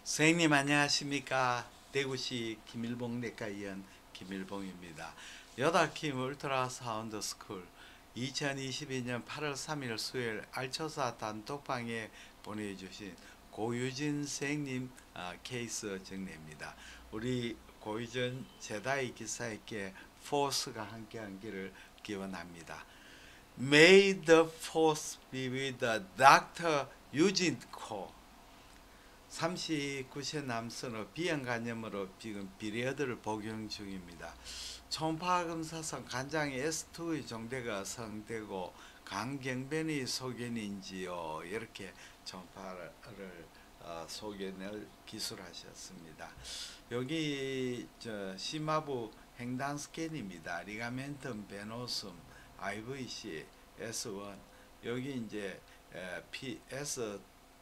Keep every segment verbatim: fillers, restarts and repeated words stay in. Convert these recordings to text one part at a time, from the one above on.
선생님 안녕하십니까. 대구시 김일봉 내과의원 김일봉입니다. 여다킴 울트라 사운드 스쿨 이천이십이 년 팔월 삼일 수요일 알초사 단톡방에 보내주신 고유진 선생님 아, 케이스 정리입니다. 우리 고유진 제다이 기사에게 포스가 함께한 길을 기원합니다. May the force be with doctor Eugene Ko. 삼십구 세 남성의 비형간염으로 지금 비리어드를 복용 중입니다. 초음파검사상 간장의 에스 투의 종대가 성되고 간경변이 소견인지요. 이렇게 초음파를 어, 소견을 기술하셨습니다. 여기 저 심화부 횡단 스캔입니다. 리가멘텀 베노숨 아이브이씨 에스 원 여기 이제 피 에스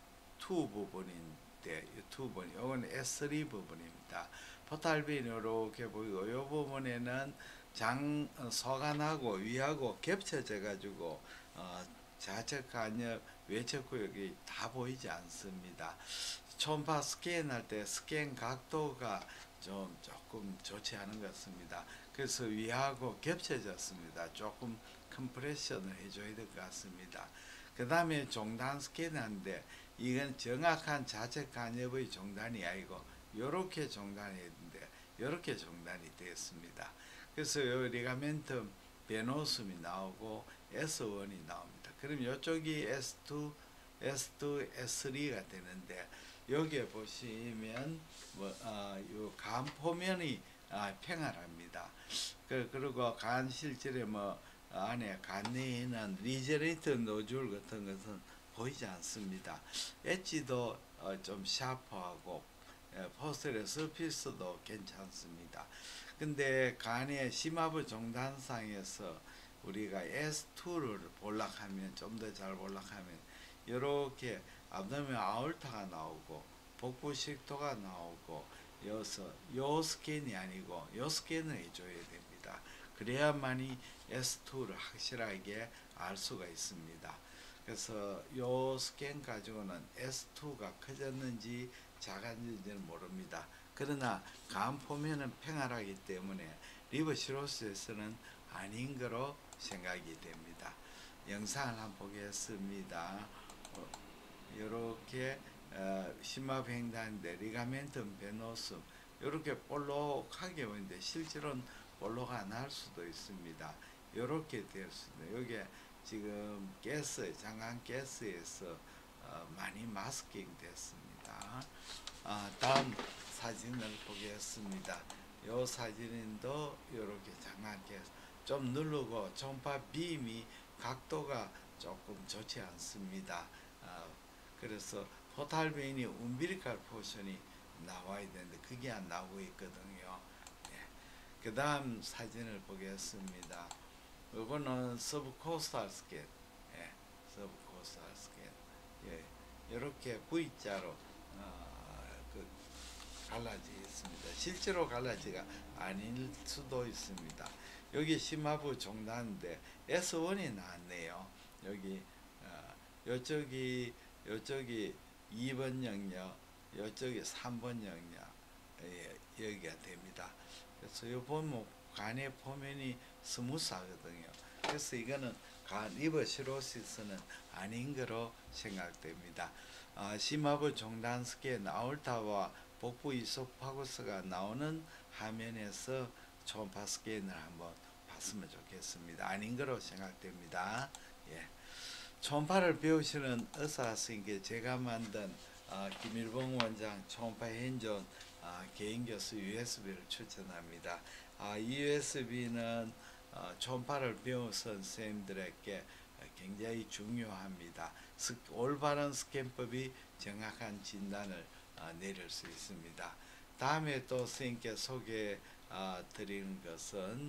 투 부분인 두 번, 이건 에스 쓰리 부분입니다. 포탈빈 이렇게 보이고 이 부분에는 장 소관하고 위하고 겹쳐져 가지고 어, 좌측 간엽 외측 구역이 다 보이지 않습니다. 초음파 스캔할 때 스캔 각도가 좀 조금 좋지 않은 것 같습니다. 그래서 위하고 겹쳐졌습니다. 조금 컴프레션을 해줘야 될 것 같습니다. 그 다음에 종단 스캔하는데 이건 정확한 좌측 간엽의 종단이 아니고 이렇게 종단이 했는데 이렇게 종단이 되었습니다. 그래서 이 리가멘텀 베노숨이 나오고 에스 원이 나옵니다. 그럼 이쪽이 에스 투, 에스 투, 에스 쓰리가 되는데 여기에 보시면 뭐, 어, 요 간 표면이 아, 평활합니다. 그, 그리고 간 실질에 뭐 안에 간 내에는 리제네이트 노즐 같은 것은 보이지 않습니다. 엣지도 어, 좀 샤프하고 포스텔의 서피스도 괜찮습니다. 근데 간의 심화부 종단상에서 우리가 에스 투를 볼락하면 좀 더 잘 볼락하면 이렇게 압도멘 아울타가 나오고 복부 식도가 나오고 여기서 요 스캔이 아니고 요 스캔을 해줘야 됩니다. 그래야만이 에스 투를 확실하게 알 수가 있습니다. 그래서 요 스캔 가지고는 에스 투가 커졌는지 작았는지는 모릅니다. 그러나 간 표면은 평활하기 때문에 리버 시로시스는 아닌 거로 생각이 됩니다. 영상을 한번 보겠습니다. 어, 이렇게 어, 심압 횡단인데 리가멘텀 베노숨 이렇게 볼록하게 보이는데 실제로는 볼록 안 할 수도 있습니다. 이렇게 될 수 있습니다. 여기에 지금 가스, 장관 가스에서 어, 많이 마스킹 됐습니다. 아, 다음 사진을 보겠습니다. 이 사진도 이렇게 장관 가스 좀 누르고 초음파 빔이 각도가 조금 좋지 않습니다. 어, 그래서 포탈빈이 움빌리칼 포션이 나와야 되는데 그게 안 나오고 있거든요. 네. 그 다음 사진을 보겠습니다. 이거는 서브코스탈 스캔, 예, 서브코스탈 스캔, 예, 이렇게 V자로 어, 그 갈라져 있습니다. 실제로 갈라지가 아닐 수도 있습니다. 여기 심화부 종단인데 에스 원이 나왔네요. 여기 어, 요쪽이 요쪽이 이 번 영역, 요쪽이 삼 번 영역, 예, 여기가 됩니다. 그래서 요 보면 간의 표면이 스무스하거든요. 그래서 이거는 간 리버 시로시스는 아닌 거로 생각됩니다. 아, 심화부 종단 스캔 아울타와 복부 이소파구스가 나오는 화면에서 초음파 스캔을 한번 봤으면 좋겠습니다. 아닌 거로 생각됩니다. 예. 초음파를 배우시는 의사 선생님께 제가 만든 어, 김일봉 원장 초음파 현존 어, 개인 교수 유에스비를 추천합니다. 아, 유에스비는 어, 초음파를 배운 선생님들에게 굉장히 중요합니다. 스, 올바른 스캔법이 정확한 진단을 어, 내릴 수 있습니다. 다음에 또 선생님께 소개 어, 드리는 것은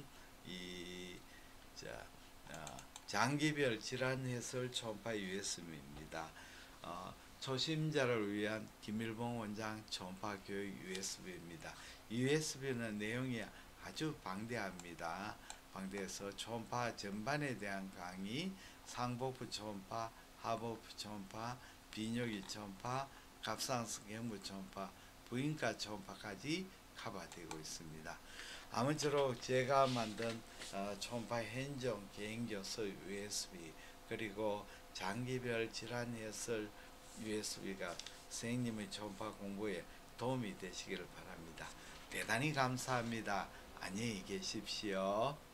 이 자, 어, 장기별 질환 해설 초음파 유에스비입니다. 어, 초심자를 위한 김일봉 원장 초음파 교육 유에스비입니다. 유에스비는 내용이 아주 방대합니다. 방대해서 초음파 전반에 대한 강의, 상복부 초음파, 하복부 초음파, 비뇨기 초음파, 갑상선 경부 초음파 부인과 초음파까지 커버되고 있습니다. 아무쪼록 제가 만든 어, 초음파 현종 개인교수 유에스비 그리고 장기별 질환 해설 유에스비가 선생님의 초음파 공부에 도움이 되시기를 바랍니다. 대단히 감사합니다. 안녕히 계십시오.